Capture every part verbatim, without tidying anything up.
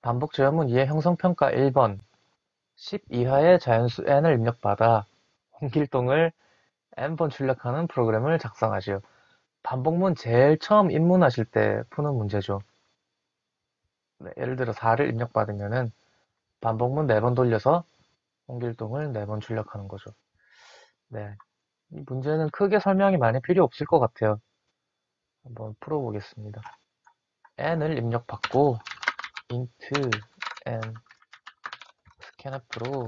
반복 제어문 이해 형성평가 일 번. 십 이하의 자연수 n을 입력받아 홍길동을 n번 출력하는 프로그램을 작성하시오. 반복문 제일 처음 입문하실 때 푸는 문제죠. 네, 예를 들어 사를 입력받으면은 반복문 네 번 돌려서 홍길동을 네 번 출력하는 거죠. 네, 이 문제는 크게 설명이 많이 필요 없을 것 같아요. 한번 풀어보겠습니다. n을 입력받고 int n scanf로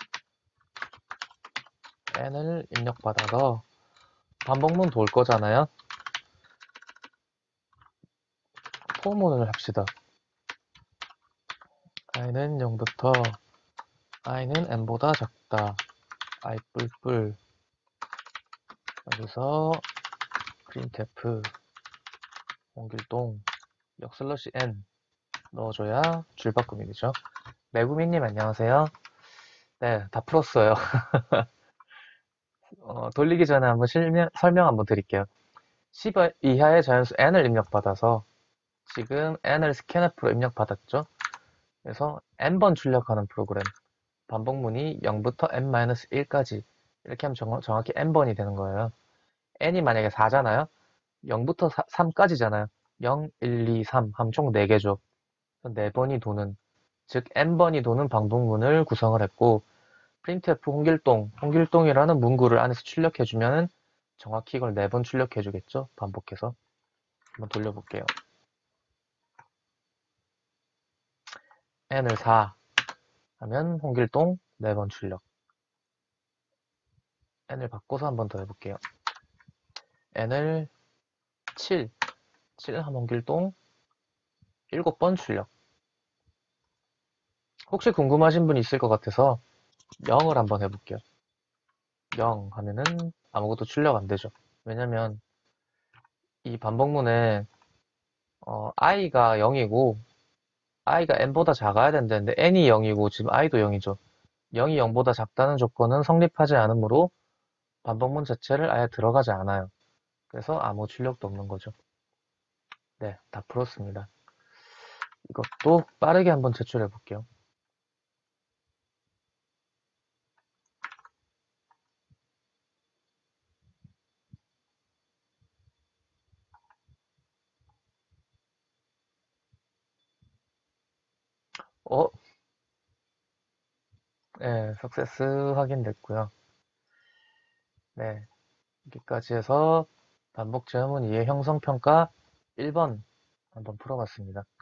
n을 입력받아서 반복문 돌 거잖아요. 포문을 합시다. i는 영부터 i는 n보다 작다. i 뿔뿔 여기서 printf 홍길동 역슬러시 n 넣어줘야 줄바꿈이 되죠. 매구미님 안녕하세요. 네, 다 풀었어요. 어, 돌리기 전에 한번 실명, 설명 한번 드릴게요. 십 이하의 자연수 n을 입력받아서 지금 n을 스캔f로 입력받았죠. 그래서 n번 출력하는 프로그램 반복문이 영부터 n-일까지 이렇게 하면 정, 정확히 n번이 되는 거예요. n이 만약에 사잖아요. 영부터 삼까지잖아요. 영, 일, 이, 삼 하면 총 네 개죠. 네 번이 도는, 즉 n번이 도는 반복문을 구성을 했고 printf 홍길동, 홍길동이라는 문구를 안에서 출력해주면 정확히 이걸 네 번 출력해주겠죠. 반복해서. 한번 돌려볼게요. n을 사 하면 홍길동 네 번 출력. n을 바꿔서 한번 더 해볼게요. n을 칠, 칠 하면 홍길동 일곱 번 출력. 혹시 궁금하신 분 있을 것 같아서 영을 한번 해볼게요. 영 하면은 아무것도 출력 안 되죠. 왜냐면 이 반복문에 어, i가 영이고 i가 n보다 작아야 된다는데 n이 영이고 지금 i도 영이죠. 영이 영보다 작다는 조건은 성립하지 않으므로 반복문 자체를 아예 들어가지 않아요. 그래서 아무 출력도 없는 거죠. 네, 다 풀었습니다. 이것도 빠르게 한번 제출해 볼게요. 어, 네, 석세스 확인됐고요. 네, 여기까지 해서 반복 제어문 이해 형성 평가 일 번 한번 풀어봤습니다.